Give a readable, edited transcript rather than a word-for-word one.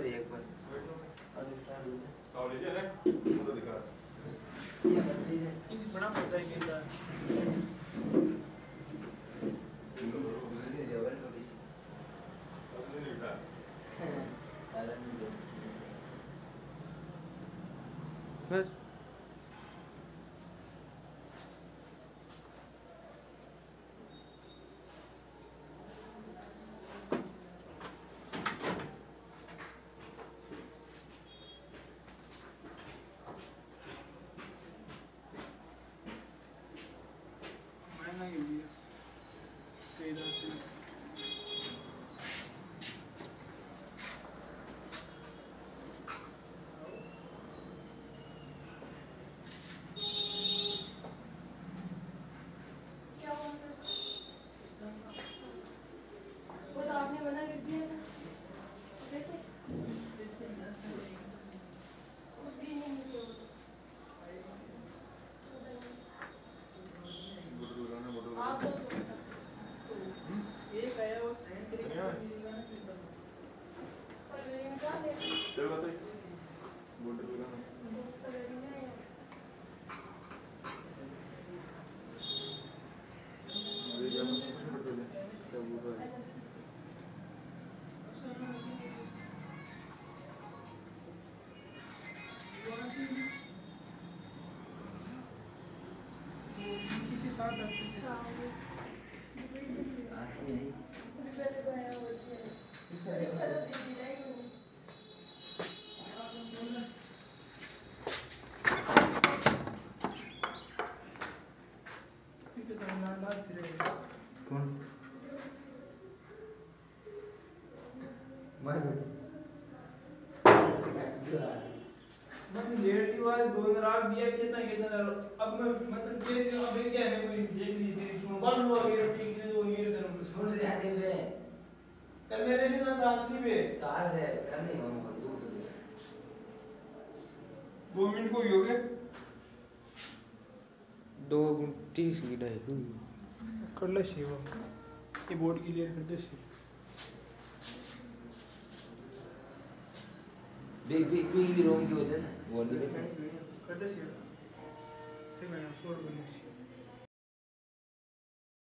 रे एक बार लीजिए ना तो दिखा ये बंदी है इनकी बड़ा पता है क्या ये लेवल थोड़ी सी नहीं उठा बस मैंने ये लिया कई दांत एक आया वो सेंट चल बताइए बोतल लगाना अरे यार मुझे कुछ मत बोले क्या बोल रहा है के साथ आते थे कौन मैं लेट हुआ दो रात दिया कितना कितना अब मैं मतलब ये अब क्या है कोई देख ली थी सुन बंद हुआ ये ठीक से वो ये कर छोड़ जाने बे कल मेरे से ना साथ सी बे चार है कर नहीं हम दूर 2 मिनट को ही हो गए 2:30 की ढाई हुई कर ले शिवा ये बोर्ड क्लियर कर दे शिवा बिग रोम की वजह ना वो नहीं कर दे शिवा ठीक है छोड़ दो